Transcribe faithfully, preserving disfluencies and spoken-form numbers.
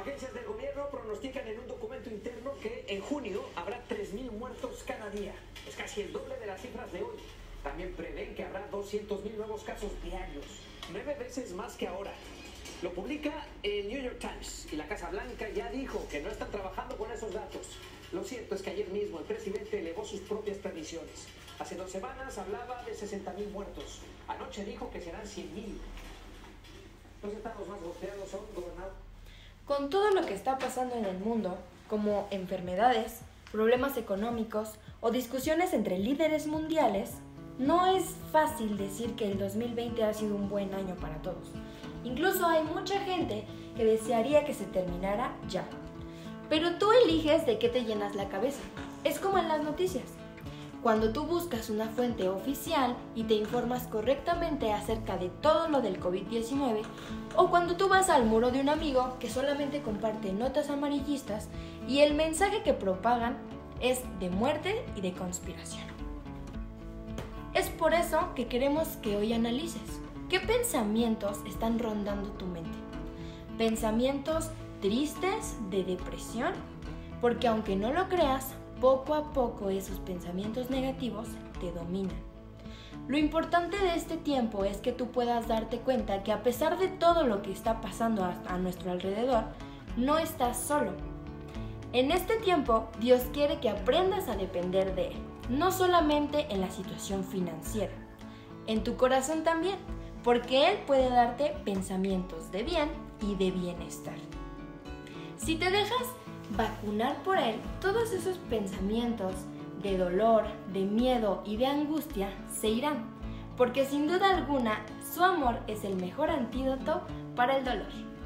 agencias del gobierno pronostican en un documento interno que en junio habrá tres mil muertos cada día. Es casi el doble de las cifras de hoy. También prevén que habrá doscientos mil nuevos casos diarios, nueve veces más que ahora. Lo publica el New York Times y la Casa Blanca ya dijo que no están trabajando con esos datos. Lo cierto es que ayer mismo el presidente elevó sus propias previsiones. Hace dos semanas hablaba de sesenta mil muertos. Anoche dijo que serán cien mil. Los estados más golpeados son gobernados. Con todo lo que está pasando en el mundo, como enfermedades, problemas económicos o discusiones entre líderes mundiales, no es fácil decir que el dos mil veinte ha sido un buen año para todos. Incluso hay mucha gente que desearía que se terminara ya. Pero tú eliges de qué te llenas la cabeza. Es como en las noticias. Cuando tú buscas una fuente oficial y te informas correctamente acerca de todo lo del COVID diecinueve, o cuando tú vas al muro de un amigo que solamente comparte notas amarillistas y el mensaje que propagan es de muerte y de conspiración. Es por eso que queremos que hoy analices qué pensamientos están rondando tu mente. ¿Pensamientos tristes de depresión? Porque aunque no lo creas, poco a poco esos pensamientos negativos te dominan. Lo importante de este tiempo es que tú puedas darte cuenta que a pesar de todo lo que está pasando a nuestro alrededor, no estás solo. En este tiempo, Dios quiere que aprendas a depender de Él, no solamente en la situación financiera, en tu corazón también, porque Él puede darte pensamientos de bien y de bienestar. Si te dejas vacunar por Él, todos esos pensamientos de dolor, de miedo y de angustia se irán, porque sin duda alguna su amor es el mejor antídoto para el dolor.